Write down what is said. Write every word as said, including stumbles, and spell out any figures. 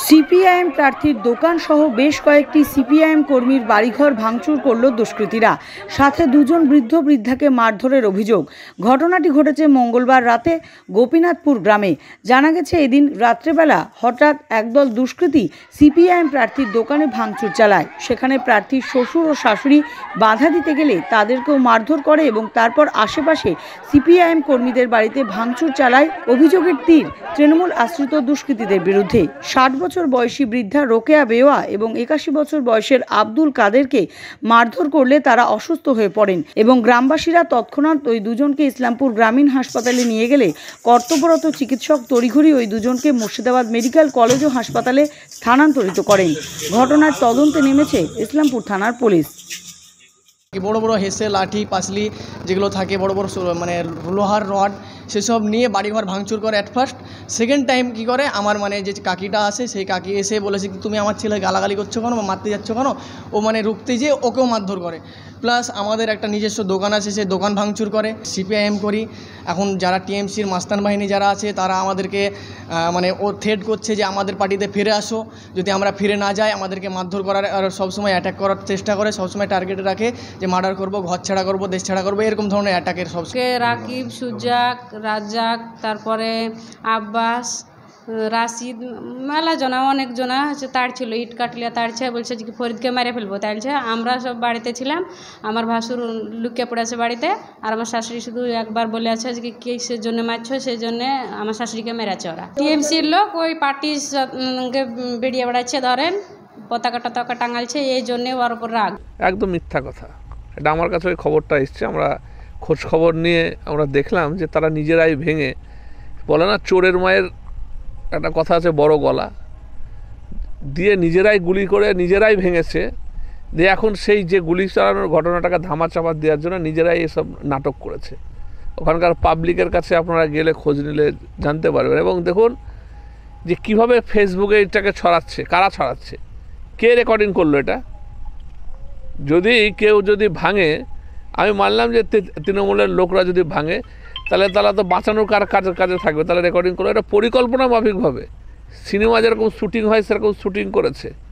CPIM প্রার্থীর দোকান সহ বেশ কয়েকটি সিপিআইএম কর্মীর বাড়িঘর ভাঙচুর করল দুষ্কৃতীরা। সাথে দুজন বৃদ্ধ বৃদ্ধাকে মারধরের অভিযোগ। ঘটনাটি ঘটেছে মঙ্গলবার রাতে গোপীনাথপুর গ্রামে। জানা গেছে, এদিন রাত্রেবেলা হঠাৎ একদল দুষ্কৃতী সিপিআইএম প্রার্থীর দোকানে ভাঙচুর চালায়। সেখানে প্রার্থীর শ্বশুর ও শাশুড়ি বাধা দিতে গেলে তাদেরকেও মারধর করে এবং তারপর আশেপাশে সিপিআইএম কর্মীদের বাড়িতে ভাঙচুর চালায়। অভিযোগের তীর তৃণমূল আশ্রিত দুষ্কৃতীদের বিরুদ্ধে। ষাট বছর বয়সী বৃদ্ধা রোকেয়া বেওয়া এবং একাশি বছর বয়সের আব্দুল কাদেরকে মারধর করলে তারা অসুস্থ হয়ে পড়েন এবং গ্রামবাসীরা তৎক্ষণাৎ ওই দুজনকে ইসলামপুর গ্রামীণ হাসপাতালে নিয়ে গেলে কর্তব্যরত চিকিৎসক তড়িঘড়ি ওই দুজনকে মুর্শিদাবাদ মেডিকেল কলেজ ও হাসপাতালে স্থানান্তরিত করেন। ঘটনার তদন্তে নেমেছে ইসলামপুর থানার পুলিশ। বড় বড় হেসে লাঠি পাসলি যেগুলো থাকে, বড় বড় মানে লোহার রড, সেসব নিয়ে বাড়িঘর ভাঙচুর করে অ্যাট ফার্স্ট। সেকেন্ড টাইম কি করে, আমার মানে যে কাকিটা আছে সেই কাকি এসে বলেছে কি তুমি আমার ছেলে গালাগালি করছো কেন বা মারতে যাচ্ছ কেন, ও মানে রুখতে যেয়ে ওকেও মারধর করে। প্লাস আমাদের একটা নিজস্ব দোকান আছে, সেই দোকান ভাঙচুর করে। সিপিআইএম করি, এখন যারা টিএমসির মাস্তান বাহিনী যারা আছে তারা আমাদেরকে মানে ও থ্রেট করছে যে আমাদের পার্টিতে ফিরে আসো, যদি আমরা ফিরে না যাই আমাদেরকে মারধর করার আর সবসময় অ্যাটাক করার চেষ্টা করে, সবসময় টার্গেটে রাখে যে মার্ডার করবো, ঘর ছাড়া করবো, দেশ ছাড়া করবো, এরকম ধরনের অ্যাটাকের সব। রাকিব, সুজাক, রাজ্জাক, তারপরে আব্বাস, রাশিদ, মেলা জনা অনেক জনা হচ্ছে তার ছিল, ইট কাটলিয়া তাড়ছে, বলছে যে ফরিদকে মেরে ফেলবো। তাইছে আমরা সব বাড়িতে ছিলাম, আমার ভাসুর লুকিয়ে পড়েছে বাড়িতে, আর আমার শাশুড়ি শুধু একবার বলে আছে যে কিসের জন্য মারছো, সেই জন্য আমার শাশুড়িকে মেরেছে ওরা। টিএমসির লোক ওই পার্টির বেরিয়ে বেড়াচ্ছে, ধরেন পতাকা টতাকা টাঙালছে, এই জন্যে ওর উপর রাগ। একদম মিথ্যা কথা। এটা আমার কাছে ওই খবরটা এসছে, আমরা খোঁজ খবর নিয়ে আমরা দেখলাম যে তারা নিজেরাই ভেঙে, বলে না চোরের মায়ের একটা কথা আছে বড় গলা, দিয়ে নিজেরাই গুলি করে নিজেরাই ভেঙেছে। দিয়ে এখন সেই যে গুলি চালানোর ঘটনাটাকে ধামাচাপা দেওয়ার জন্য নিজেরাই এসব নাটক করেছে। ওখানকার পাবলিকের কাছে আপনারা গেলে খোঁজ নিলে জানতে পারবেন। এবং দেখুন যে কিভাবে ফেসবুকে এটাকে ছড়াচ্ছে, কারা ছড়াচ্ছে, কে রেকর্ডিং করলো এটা। যদি কেউ যদি ভাঙে, আমি মানলাম যে তৃণমূলের লোকরা যদি ভাঙে, তাহলে তারা তো বাঁচানোর কার কাজে কাজে থাকবে, তাহলে রেকর্ডিং করলো। এটা পরিকল্পনা মাফিকভাবে সিনেমা যেরকম শ্যুটিং হয় সেরকম শ্যুটিং করেছে।